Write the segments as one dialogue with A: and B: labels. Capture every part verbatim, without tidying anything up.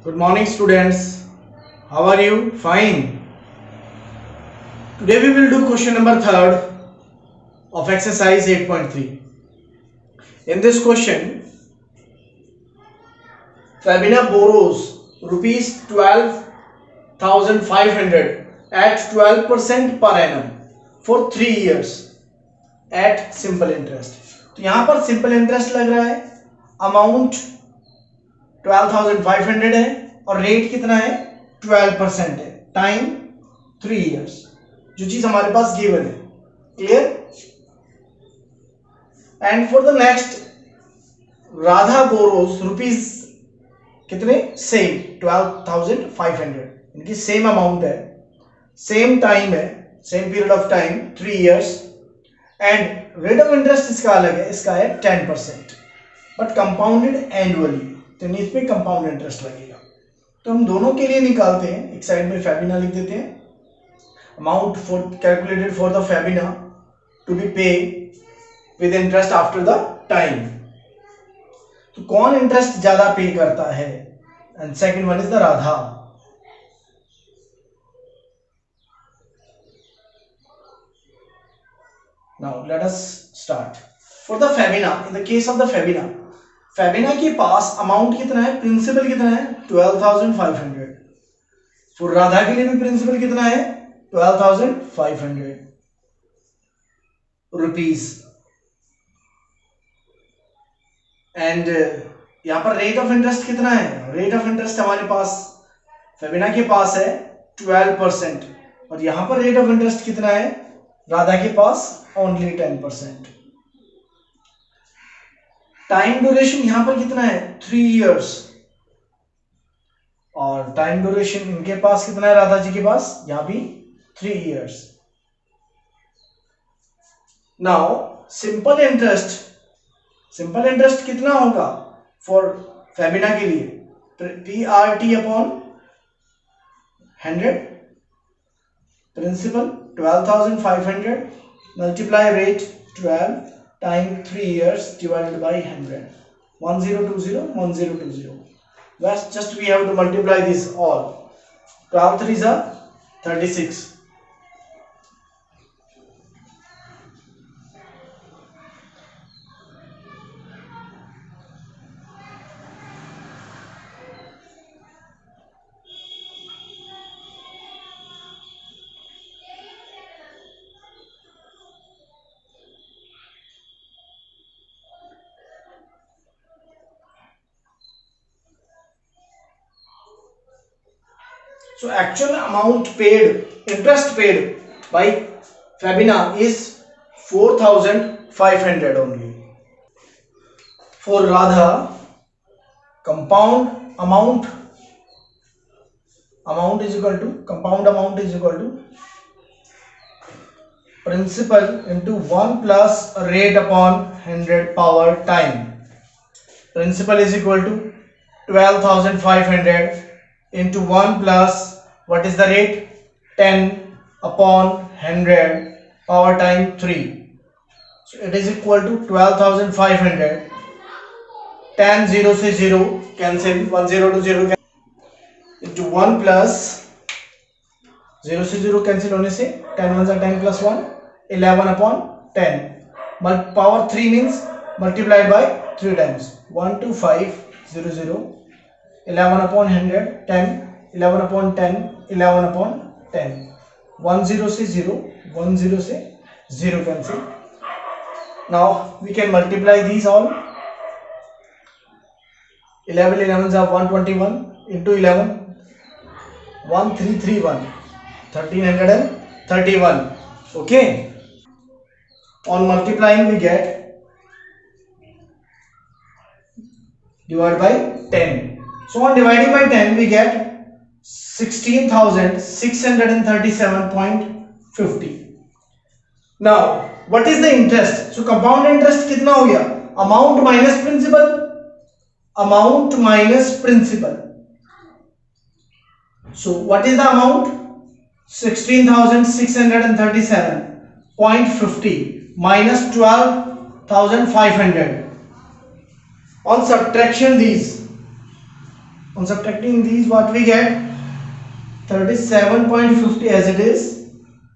A: Good morning, students. How are you? Fine. Today we will do question number third of exercise eight point three. In this question, Fabina borrows rupees twelve thousand five hundred at twelve percent per annum for three years at simple interest. तो यहाँ पर simple interest लग रहा है, amount twelve thousand five hundred है और rate कितना है twelve परसेंट है, टाइम थ्री इयर्स, जो चीज हमारे पास गिवन है. Clear? And for the next Radha borrows rupees कितने, same twelve thousand five hundred, इनकी सेम अमाउंट है, सेम टाइम है, same period of time three years, and rate of interest इसका अलग है, इसका है ten percent but compounded annually, तो इस पे कंपाउंड इंटरेस्ट लगेगा. तो हम दोनों के लिए निकालते हैं, एक साइड में फैबिना लिख देते हैं, amount for calculated for the Fabina to be pay with interest after the time. तो कौन इंटरेस्ट ज्यादा पे करता है? And second one is the Radha. Now let us start. For the Fabina, in the case of the Fabina, Fabina के पास amount कितना है, principal कितना है twelve thousand five hundred. For Radha के लिए भी प्रिंसिपल कितना है twelve thousand five hundred rupees. And यहां पर रेट ऑफ इंटरेस्ट कितना है, रेट ऑफ इंटरेस्ट हमारे पास फैबिना के पास है ट्वेल्व परसेंट और यहां पर रेट ऑफ इंटरेस्ट कितना है राधा के पास, only ten percent. Time duration यहां पर कितना है थ्री इयर्स और टाइम ड्यूरेशन इनके पास कितना है राधा जी के पास, यहां भी three years. Now simple interest, simple interest कितना होगा फॉर फैबिना के लिए, P R T upon hundred, principal twelve thousand five hundred multiply rate twelve time three years divided by one hundred, one thousand twenty, one thousand twenty. That's just we have to multiply this all. twelve threes are thirty-six. So actual amount paid, interest paid by Fabina is four thousand five hundred only. For Radha, compound amount, amount is equal to, compound amount is equal to principal into one plus rate upon one hundred power time. Principal is equal to twelve thousand five hundred into one plus, what is the rate, ten upon one hundred power time three, so it is equal to twelve thousand five hundred. ten zero से zero cancel, one zero to zero into one plus zero से zero cancel होने से ten ones are ten plus one, eleven upon ten, power three means multiplied by three times, one two five zero zero, eleven upon one hundred, ten, eleven upon ten, eleven upon ten, one zero से zero, one zero से zero cancel. Now we can multiply these all. eleven elevens are one twenty-one into eleven, one three three one, thirteen thirty-one. Okay, on multiplying we get divided by ten. So on dividing by ten we get sixteen thousand six hundred thirty-seven point five zero. Now what is the interest? So compound interest कितना हो गया, amount minus principal, amount minus principal. So what is the amount, sixteen thousand six hundred thirty-seven point five zero minus twelve thousand five hundred. On subtraction these, On subtracting these, what we get? thirty-seven point five zero as it is,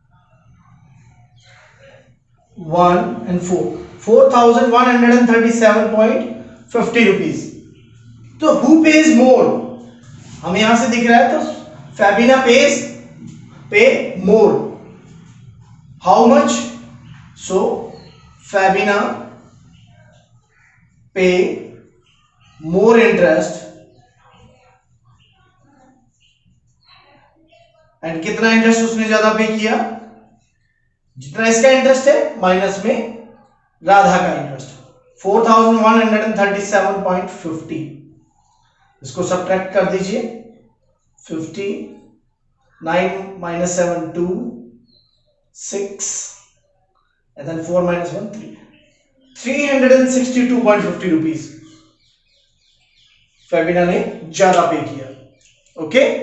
A: one and four, four thousand one hundred thirty-seven point five zero rupees. तो who pays more? हमें यहां से दिख रहा है, तो Fabina pays pay more. How much? So Fabina pay more interest. And कितना interest उसने ज्यादा पे किया? जितना इसका इंटरेस्ट है माइनस में राधा का interest, four thousand one hundred thirty seven point fifty. इसको सब्ट्रैक्ट कर दीजिए. Fifty, nine minus seven two, six and then four minus one three. Three hundred sixty two point fifty rupees Fabina ने ज्यादा pay किया. Okay okay?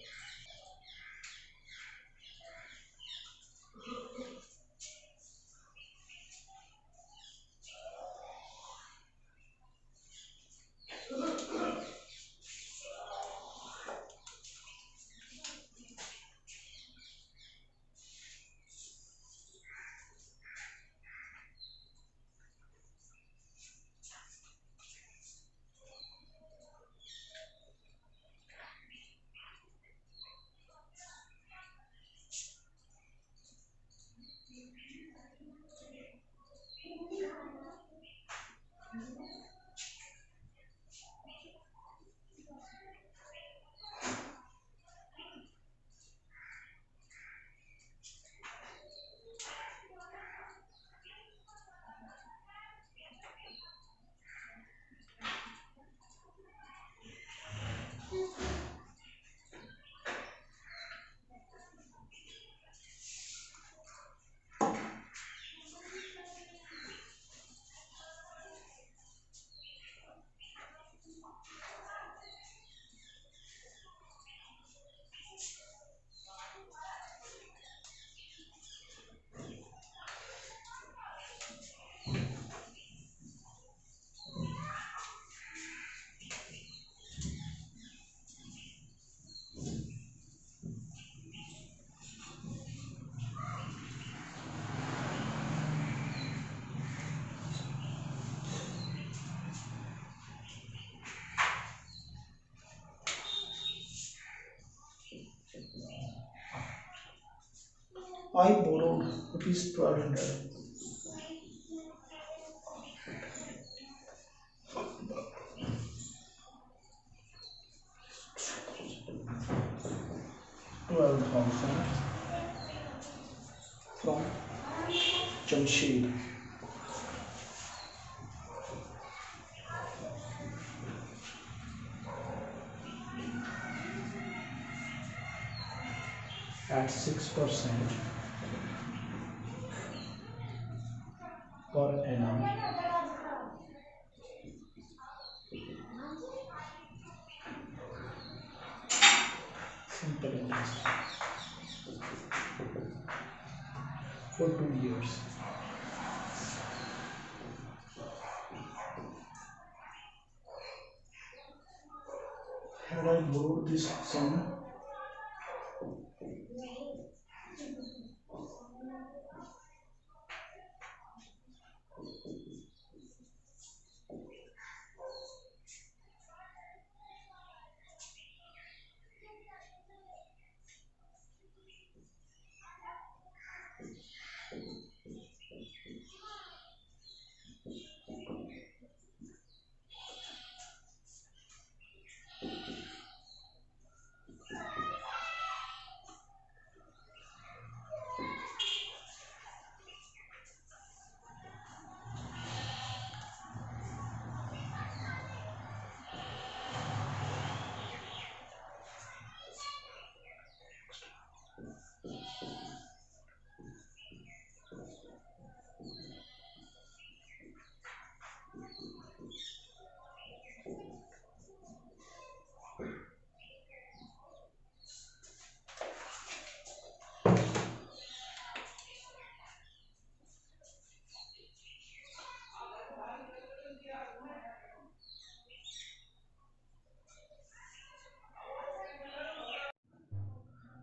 A: I borrowed rupees twelve hundred. Twelve thousand from Jamshed. At six percent per annum. Simple interest for two years. Had I borrowed this sum,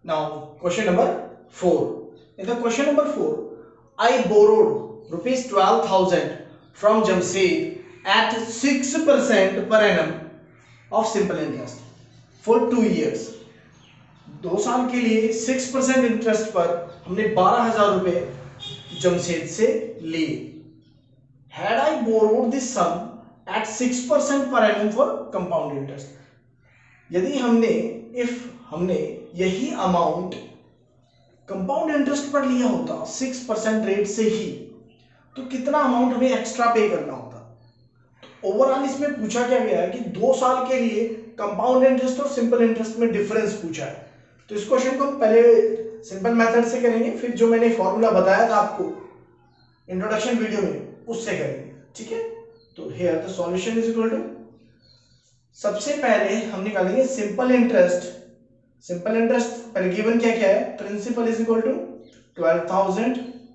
A: Now question number four. In the question number four, I borrowed rupees twelve thousand from Jamshed at six percent per annum of simple interest for two years. दो साल के लिए six percent interest पर हमने बारह हजार रुपए जमशेद से लिए. Had I borrowed this sum at six percent per annum for compound interest. यदि हमने if हमने यही अमाउंट कंपाउंड इंटरेस्ट पर लिया होता सिक्स परसेंट रेट से ही, तो कितना अमाउंट हमें एक्स्ट्रा पे करना होता. तो ओवरऑल इसमें पूछा क्या गया है कि दो साल के लिए कंपाउंड इंटरेस्ट और सिंपल इंटरेस्ट में डिफरेंस पूछा है. तो इस क्वेश्चन को हम पहले सिंपल मेथड से करेंगे, फिर जो मैंने फॉर्मूला बताया था आपको इंट्रोडक्शन वीडियो में उससे करेंगे. ठीक है. तो here the solution is equal to, सबसे पहले हम निकालेंगे सिंपल इंटरेस्ट. सिंपल इंटरेस्ट पर गिवन क्या क्या है, principal is equal to twelve thousand,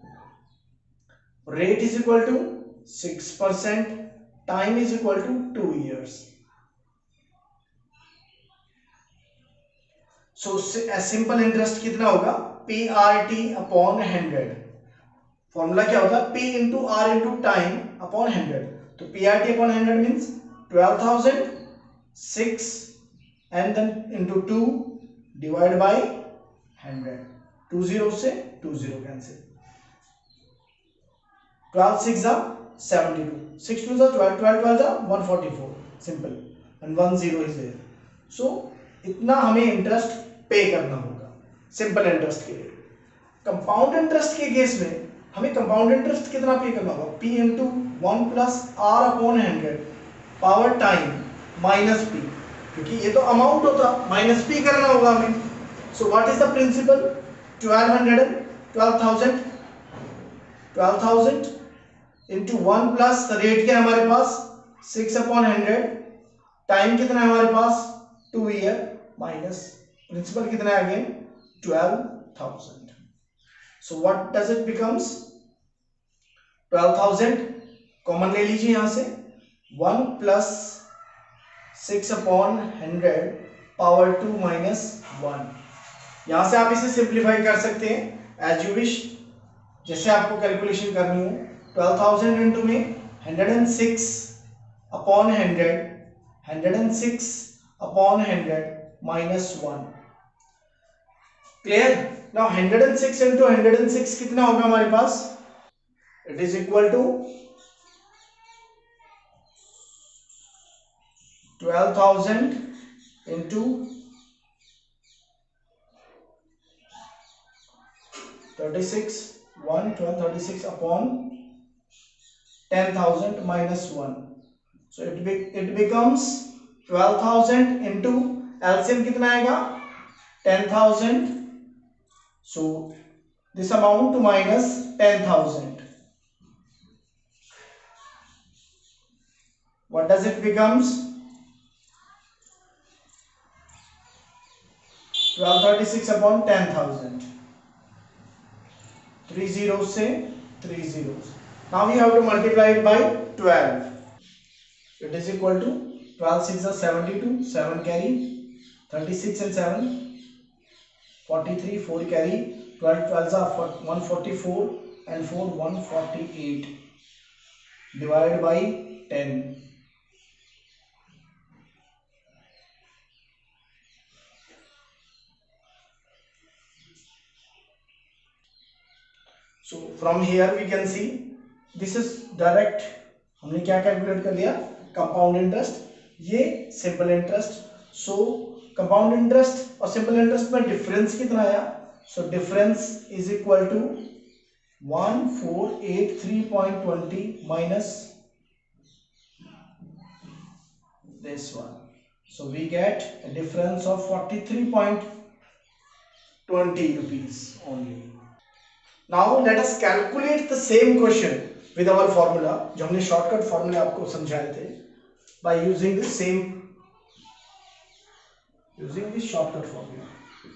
A: rate is equal to six percent, time is equal to two years. So simple interest कितना होगा, P R T upon hundred. Formula क्या होता है, P into R into time upon hundred. तो P R T upon hundred means twelve thousand, six and then into two divide by hundred. Two zero से two zero cancel. Twelve six जा seventy two, six two जा twelve, twelve twelve जा one forty four, simple, and one zero is there. So इतना हमें interest पे करना होगा simple interest के लिए. कंपाउंड इंटरेस्ट के केस में हमें कंपाउंड इंटरेस्ट कितना पे करना होगा, P into one plus R upon hundred power time minus P, क्योंकि ये तो अमाउंट होता, माइनस पी करना होगा हमें. So what is the principal, twelve hundred, twelve thousand, twelve thousand into one plus rate क्या है हमारे पास सिक्स अपॉन हंड्रेड, टाइम कितना है हमारे पास टू ईयर, माइनस प्रिंसिपल कितना है again twelve thousand. So what does it becomes, twelve thousand common ले लीजिए यहां से, one plus six upon hundred power two minus one. यहां से आप इसे सिंप्लीफाई कर सकते हैं एज यू विश, जैसे आपको कैलकुलेशन करनी हो. ट्वेल्व थाउजेंड इंटू में hundred and six upon hundred, hundred and six upon hundred minus one. Clear. Now hundred and six into hundred and six कितना होगा हमारे पास, it is equal to twelve thousand into thirty six, one twelve thirty six upon ten thousand minus one. So it it becomes twelve thousand into LCM कितना आएगा ten thousand. So this amount two minus ten thousand. What does it becomes, twelve thirty six upon ten thousand, three zero से three zero. Now we have to multiply it by twelve. It is equal to twelve six are seventy-two, seven carry, thirty-six and seven, forty-three, four carry, twelve twelves are one forty-four and four one forty-eight, divided by ten. So from here we can see this is direct, हमने क्या calculate कर लिया, compound interest, ये simple interest. So compound interest और simple interest में difference कितना आया, so difference is equal to one four eight three point twenty minus this one. So we get a difference of forty-three point two zero rupees only. Now let us calculate the same question with our formula, जो हमने shortcut फॉर्मूले आपको समझाए थे, by using the same using this shortcut formula.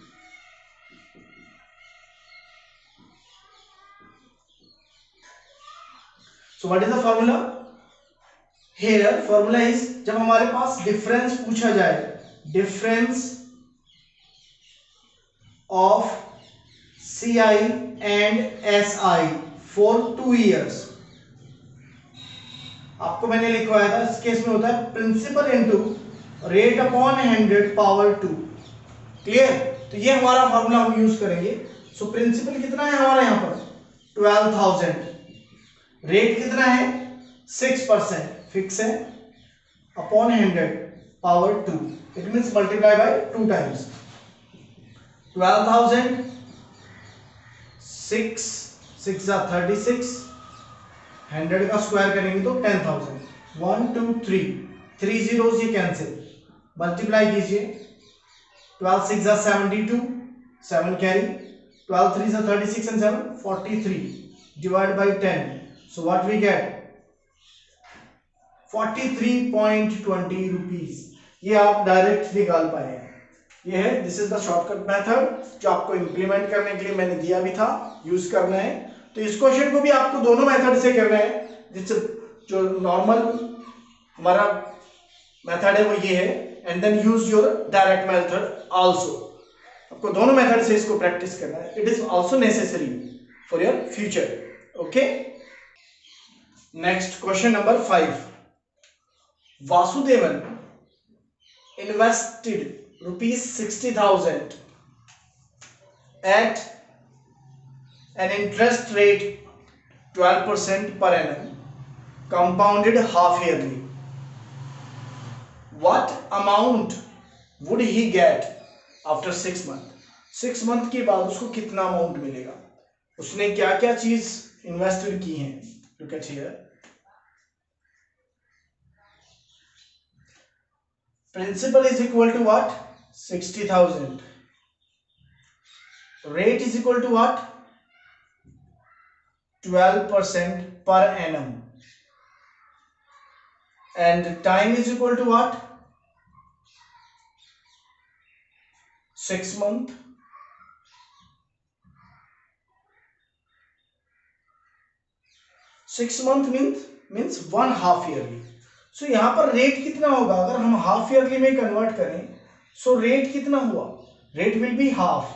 A: So what is the formula? Here formula is, जब हमारे पास difference पूछा जाए, difference of C I and S I for two years. आपको मैंने लिखवाया था, इस केस में होता है principal into rate upon hundred power two. Clear? तो ये हमारा फॉर्मूला हम यूज करेंगे. सो so, प्रिंसिपल कितना है हमारा यहाँ पर ट्वेल्व थाउजेंड, रेट कितना है सिक्स परसेंट फिक्स है, upon hundred power two, it means multiply by two times. Twelve thousand six six जा थर्टी सिक्स, हंड्रेड का स्क्वायर करेंगे तो ten thousand. One two three, three zeros ये cancel, multiply कीजिए. Twelve six जा seventy two, seven carry, twelve three जा thirty six and seven forty three, divide by ten. So what we get forty three point twenty rupees. ये आप direct निकाल पाए हैं. ये है, this is the shortcut method जो आपको इंप्लीमेंट करने के लिए मैंने दिया भी था, यूज करना है. तो इस क्वेश्चन को भी आपको दोनों मेथड से करना है. जिससे जो नॉर्मल हमारा मेथड है वो ये है, and then use your direct method also. आपको दोनों मेथड से इसको प्रैक्टिस करना है. It is also necessary for your future. Okay, next question number five. Vasudevan invested rupees sixty thousand at an interest rate twelve percent per annum, compounded half yearly. What amount would he get after six months? six month के बाद उसको कितना amount मिलेगा? उसने क्या क्या चीज invested की हैं? Look at here. Principal is equal to what? sixty thousand. Rate is equal to what? twelve percent per annum. And time is equal to what? six month. six month means means one half yearly. So so, यहां पर rate कितना होगा अगर हम half yearly में convert करें? सो so, rate कितना हुआ? Rate will be half.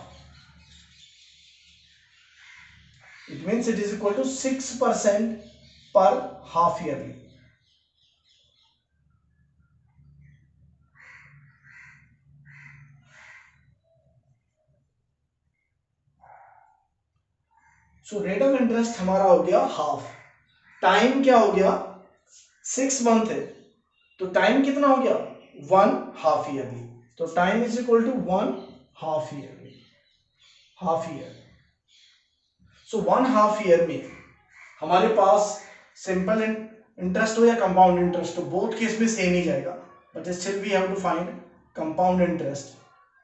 A: It means it is equal to six percent per half yearly. So rate of interest हमारा हो गया हाफ. टाइम क्या हो गया? सिक्स मंथ है, तो टाइम कितना हो गया? One half yearly. तो time is equal to one half yearly, half year. So one half year में हमारे पास सिंपल इंटरेस्ट हो या कंपाउंड इंटरेस्ट हो, बोथ केस में सेम ही जाएगा, but still we have to find compound interest.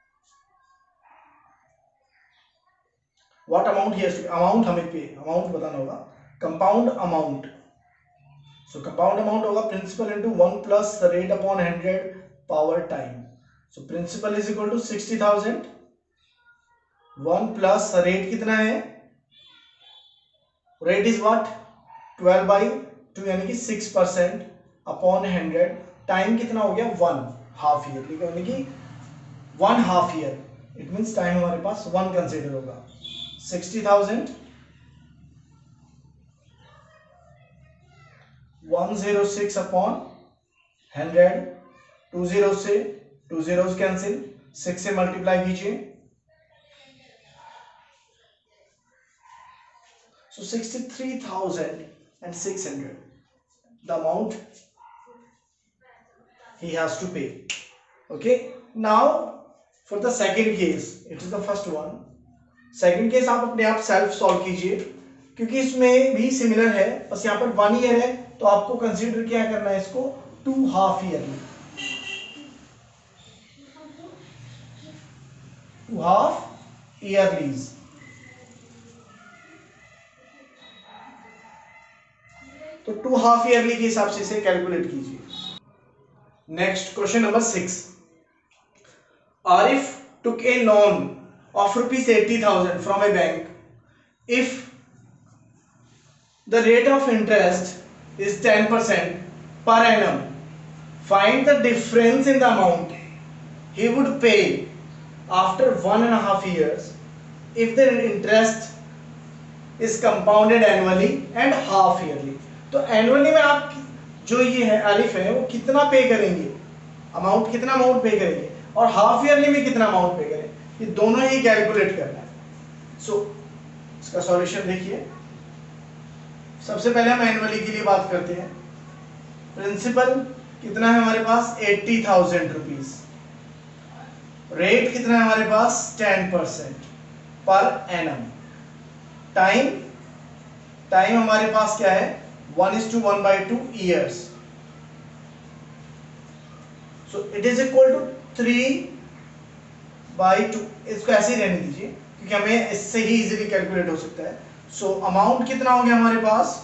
A: What amount here? Amount हमें पे अमाउंट बताना होगा. Compound amount. So compound amount होगा principal into one plus the rate upon hundred power time. So principal is equal to sixty thousand. one plus the rate कितना है? Rate is what? twelve by two यानी कि six percent upon hundred. Time कितना हो गया? one half year. यानी कि one half year. It means time हमारे पास one consider होगा. sixty thousand. one zero six upon hundred. Two zero से टू जीरोस कैंसिल, सिक्स से मल्टीप्लाई कीजिए. So sixty three thousand and six hundred the amount he has to pay. Okay, now for the second case, it is the first one. Second case आप अपने आप self solve कीजिए, क्योंकि इसमें भी similar है, बस यहाँ पर वन ईयर है तो आपको कंसीडर क्या करना है इसको? Two half yearly. Two half yearlies. तो टू हाफ ईयरली के हिसाब से इसे कैलकुलेट कीजिए. Next question number six. Arif took a loan of rupees eighty thousand from a bank. If the rate of interest is ten percent per annum, find the difference in the amount he would pay after one and a half years if the interest is compounded annually and half yearly। तो annually में आप जो ये है अलिफ है वो कितना पे करेंगे, अमाउंट कितना अमाउंट पे करेंगे, और हाफ ईयरली में कितना अमाउंट पे करें, ये दोनों ही कैलकुलेट करना है। सो so, इसका सॉल्यूशन देखिए। सबसे पहले हम एनुअली के लिए बात करते हैं। प्रिंसिपल कितना है हमारे पास, एट्टी थाउजेंड रुपीज। रेट कितना है हमारे पास, ten percent per annum. Time time हमारे पास क्या है, one is two one by two years. So it is equal to three by two. इसको ऐसे ही रहने दीजिए क्योंकि हमें इससे ही इजीली कैलकुलेट हो सकता है। सो अमाउंट कितना हो गया हमारे पास,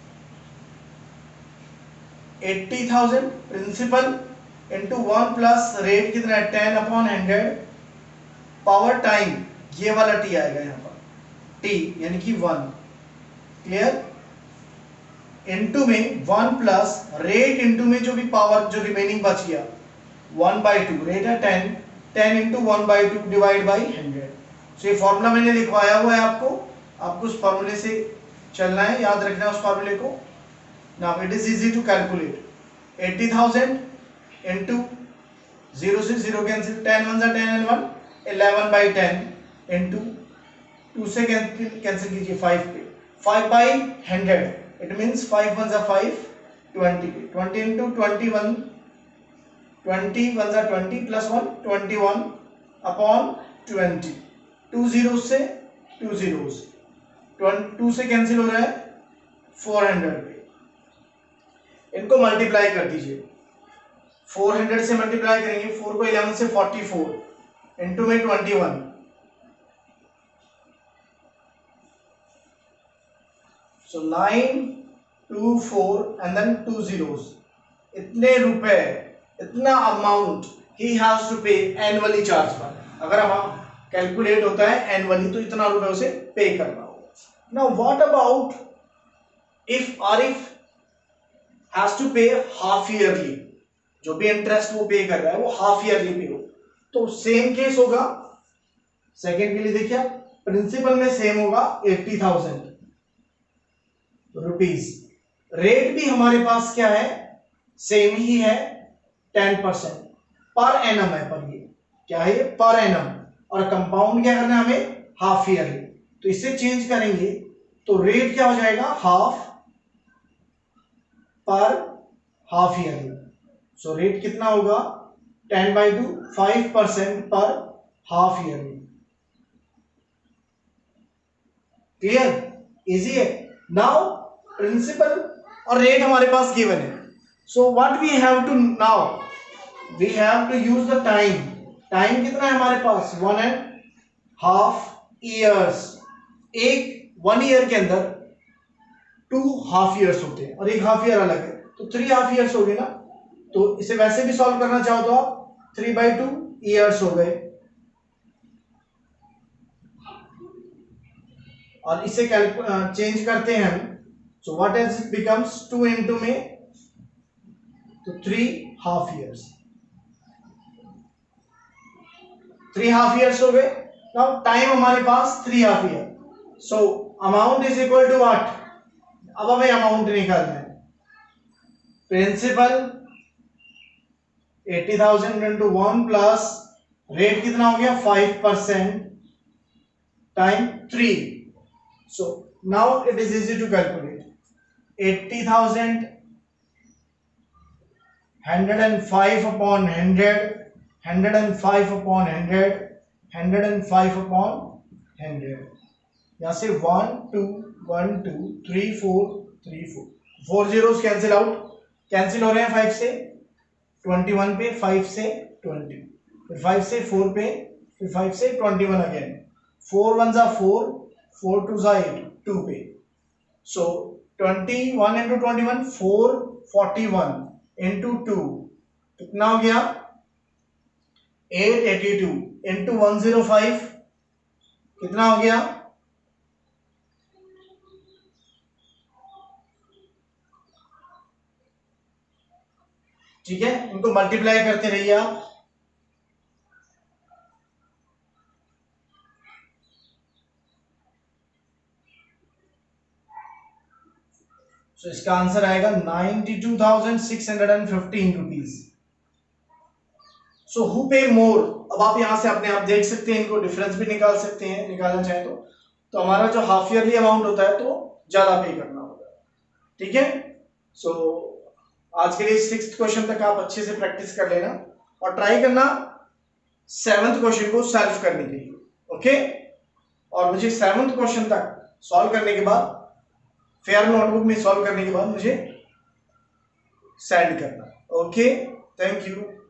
A: eighty thousand principal into one plus rate कितना है, ten upon hundred power time, ये वाला टी आएगा यहाँ पर, टी यानी कि वन। क्लियर? इनटू में वन प्लस रेट इंटू में जो भी पावर जो रिमेनिंग बच गया, वन बाई टू, रेट है ten, ten into one by two divide by hundred. So ये फॉर्मूला मैंने लिखवाया हुआ है आपको, आपको उस फॉर्मूले से चलना है, याद रखना है उस फॉर्मूले को। Now it is easy to calculate. Eighty thousand into zero से जीरो कैंसिल, टेन वन जा ten and one, eleven by ten into two से कैंसिल कीजिए फाइव पे, five by hundred, it means five one जा five, twenty पे, twenty into twenty one, twenty one जा twenty plus one, twenty one upon twenty, two zero से two zeros, two से cancel हो रहा है फोर हंड्रेड पे। इनको मल्टीप्लाई कर दीजिए, फोर हंड्रेड से मल्टीप्लाई करेंगे, फोर को इलेवन से फोर्टी फोर इंटू में twenty one, so nine two four and then two zeros. इतने रुपए, इतना अमाउंट ही has to pay annually charge पर। अगर हम कैलकुलेट होता है एनुअली तो इतना रुपए उसे पे करना होगा। Now what about if Arif has to pay half yearly, जो भी इंटरेस्ट वो पे कर रहा है वो हाफ ईयरली पे हो, तो सेम केस होगा। सेकेंड के लिए देखिए, प्रिंसिपल में सेम होगा एट्टी थाउजेंड रुपीज, रेट भी हमारे पास क्या है, सेम ही है, टेन परसेंट पर एनम है, पर ये क्या है, ये पर एनम, और कंपाउंड क्या करना है हमें, हाफ ईयरली। तो इसे चेंज करेंगे तो रेट क्या हो जाएगा, हाफ पर हाफ ईयरली। सो रेट कितना होगा, ten by two, five percent per half yearly. Clear? Easy है। नाउ प्रिंसिपल और रेट हमारे पास गिवन है, so what we have to now, we have to use the time. Time कितना है हमारे पास, वन एंड हाफ ईयर्स। एक वन ईयर के अंदर टू हाफ ईयर्स होते हैं और एक हाफ ईयर अलग है, तो थ्री हाफ ईयर्स हो गए ना। तो इसे वैसे भी सॉल्व करना चाहो तो आप थ्री बाई टू ईयर्स हो गए, और इसे चेंज करते हैं हम, so what is it becomes, two into में तो three half years, three half years हो गए। नाउ टाइम हमारे पास three half year, so amount is equal to what, अब हमें अमाउंट निकालना है। Principal eighty thousand into one plus rate कितना हो गया, five percent time three, so now it is easy to calculate. Eighty thousand hundred and five upon hundred, hundred and five upon hundred, hundred and five upon hundred, यहां से one two one two three four three four, four zeros cancel out, cancel हो रहे हैं five से, twenty one पे, five से twenty, फिर five से फोर पे, फिर फाइव से twenty one again, four one जा फोर, फोर टू जा एट, टू पे, so twenty one into twenty one, four forty one into two कितना हो गया, eight eighty two into one zero five कितना हो गया, ठीक है। इनको मल्टीप्लाई करते रहिए आप। तो इसका आंसर आएगा ninety two thousand six hundred fifteen rupees. So who pay more, अब आप यहां से अपने आप देख सकते हैं, इनको डिफरेंस भी निकाल सकते हैं, निकालना चाहें तो तो हमारा जो हाफ ईयरली अमाउंट होता है तो ज्यादा पे करना होगा। ठीक है, सो so, आज के लिए सिक्स्थ क्वेश्चन तक आप अच्छे से प्रैक्टिस कर लेना और ट्राई करना सेवंथ क्वेश्चन को सॉल्व करने के लिए। ओके, और मुझे सेवंथ क्वेश्चन तक सॉल्व करने के बाद, फेयर नोटबुक में सॉल्व करने के बाद मुझे सेंड करना। Okay, thank you.